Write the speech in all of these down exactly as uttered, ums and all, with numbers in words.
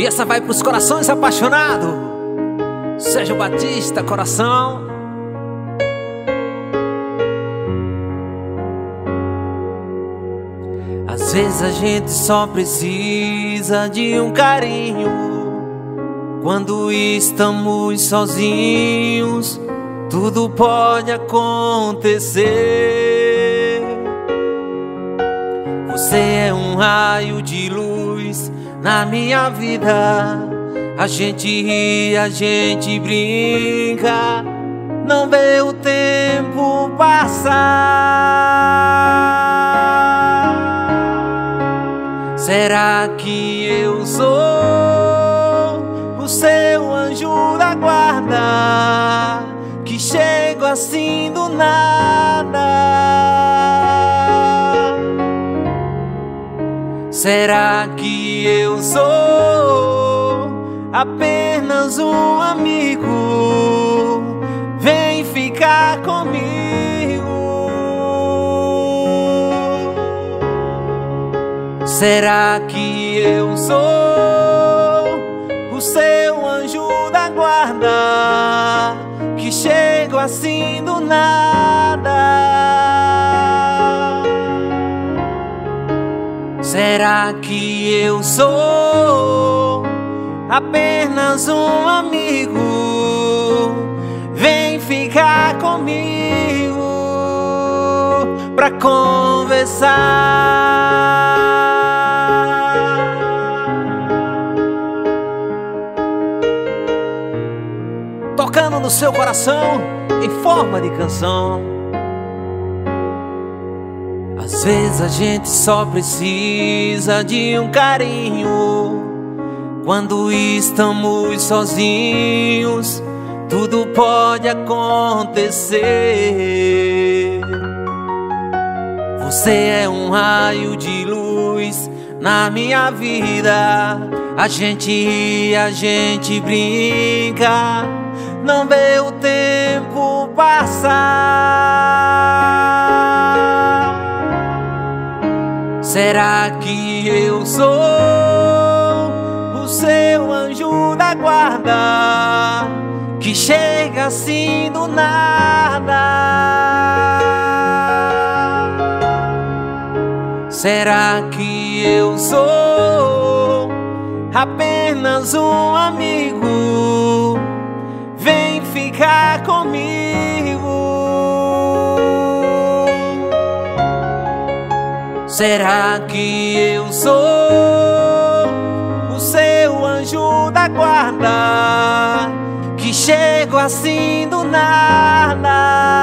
E essa vai pros corações apaixonados. Sérgio Batista, coração. Às vezes a gente só precisa de um carinho. Quando estamos sozinhos, tudo pode acontecer. Você é um raio de luz na minha vida. A gente ri, a gente brinca, não vê o tempo passar. Será que eu sou o seu anjo da guarda, que chego assim do nada? Será que eu sou apenas um amigo? Vem ficar comigo. Será que eu sou o seu anjo da guarda, que chego assim do nada? Será que eu sou apenas um amigo? Vem ficar comigo pra conversar. Tocando no seu coração em forma de canção. Às vezes a gente só precisa de um carinho. Quando estamos sozinhos, tudo pode acontecer. Você é um raio de luz na minha vida. A gente ri, a gente brinca, não vê o tempo passar. Será que eu sou o seu anjo da guarda, que chega assim do nada? Será que eu sou apenas um amigo? Vem ficar comigo. Será que eu sou o seu anjo da guarda, que chego assim do nada?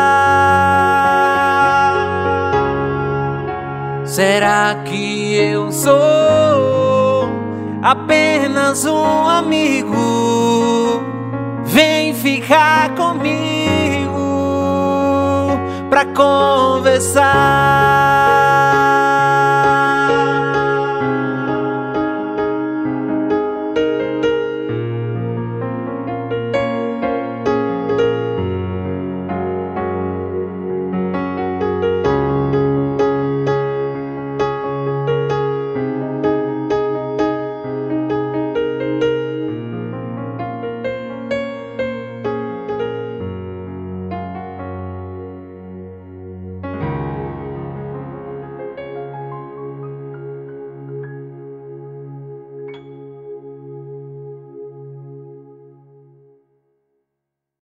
Será que eu sou apenas um amigo? Vem ficar comigo pra conversar.